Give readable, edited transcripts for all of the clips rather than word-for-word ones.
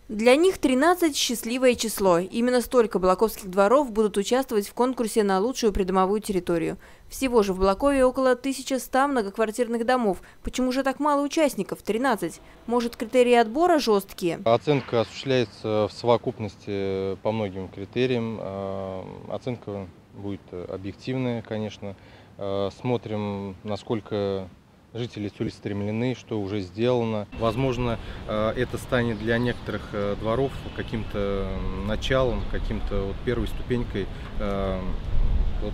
Для них 13 – счастливое число. Именно столько балаковских дворов будут участвовать в конкурсе на лучшую придомовую территорию. Всего же в Балакове около 1100 многоквартирных домов. Почему же так мало участников – 13? Может, критерии отбора жесткие? Оценка осуществляется в совокупности по многим критериям. Оценка будет объективная, конечно. Смотрим, насколько жители целеустремлены, что уже сделано. Возможно, это станет для некоторых дворов каким-то началом, каким-то вот первой ступенькой вот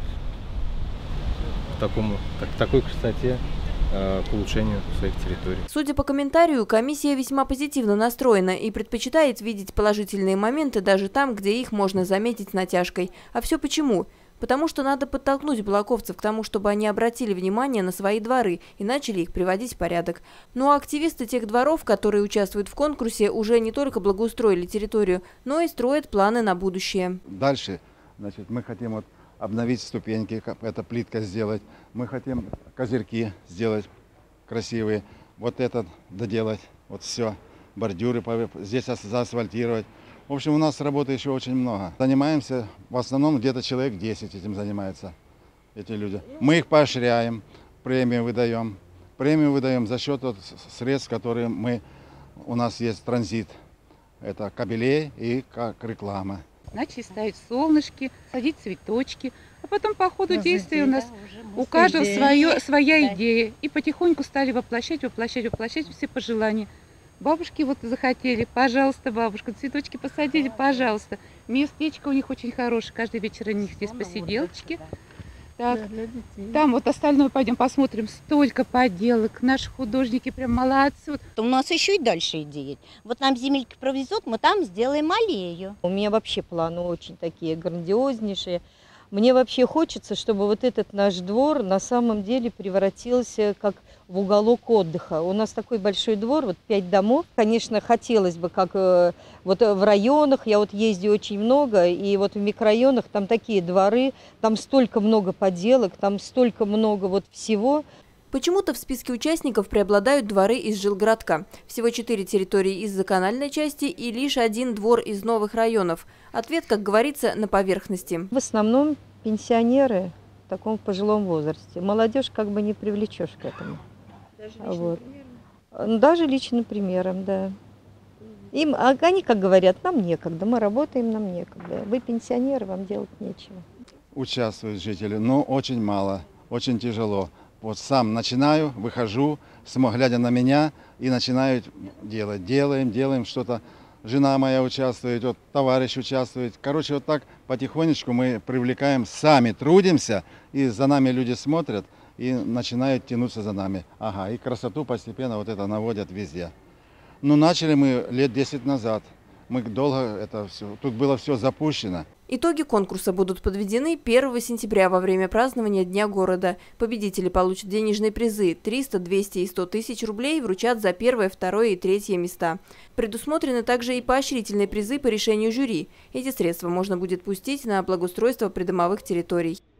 к такой красоте, к улучшению своих территорий. Судя по комментарию, комиссия весьма позитивно настроена и предпочитает видеть положительные моменты даже там, где их можно заметить с натяжкой. А все почему? Потому что надо подтолкнуть балаковцев к тому, чтобы они обратили внимание на свои дворы и начали их приводить в порядок. Ну а активисты тех дворов, которые участвуют в конкурсе, уже не только благоустроили территорию, но и строят планы на будущее. Дальше, значит, мы хотим вот обновить ступеньки, это плитка сделать. Мы хотим козырьки сделать красивые. Вот это доделать, вот все. Бордюры здесь заасфальтировать. В общем, у нас работы еще очень много. Занимаемся, в основном где-то человек 10 этим занимается, эти люди. Мы их поощряем, премию выдаем. Премию выдаем за счет средств, которые у нас есть транзит. Это кабелей и как реклама. Начали ставить солнышки, садить цветочки. А потом по ходу действия у нас у каждого своя идея. И потихоньку стали воплощать все пожелания. Бабушки вот захотели, пожалуйста, бабушка, цветочки посадили, пожалуйста. Местечко у них очень хорошее, каждый вечер у них здесь посиделочки. Так, там вот остальное пойдем посмотрим, столько поделок, наши художники прям молодцы. У нас еще и дальше идеи. Вот нам земелька провезет, мы там сделаем аллею. У меня вообще планы очень такие грандиознейшие. Мне вообще хочется, чтобы вот этот наш двор на самом деле превратился как в уголок отдыха. У нас такой большой двор, вот 5 домов. Конечно, хотелось бы, как вот в районах, я вот езжу очень много, и вот в микрорайонах там такие дворы, там столько много поделок, там столько много вот всего. Почему-то в списке участников преобладают дворы из жилгородка. Всего 4 территории из закональной части и лишь 1 двор из новых районов. Ответ, как говорится, на поверхности. В основном пенсионеры в таком пожилом возрасте. Молодежь как бы не привлечешь к этому. Даже личным примером? Даже личным примером, да. Они, как говорят, нам некогда, мы работаем, нам некогда. Вы пенсионеры, вам делать нечего. Участвуют жители, но очень мало, очень тяжело. Вот сам начинаю, выхожу, глядя на меня, и начинаю делать. Делаем что-то. Жена моя участвует, вот товарищ участвует. Короче, вот так потихонечку мы привлекаем, сами трудимся, и за нами люди смотрят и начинают тянуться за нами. Ага, и красоту постепенно вот это наводят везде. Ну, начали мы лет 10 назад. Мы долго это все, тут было все запущено. Итоги конкурса будут подведены 1 сентября во время празднования Дня города. Победители получат денежные призы – 300, 200 и 100 тысяч рублей вручат за 1, 2 и 3 места. Предусмотрены также и поощрительные призы по решению жюри. Эти средства можно будет пустить на благоустройство придомовых территорий.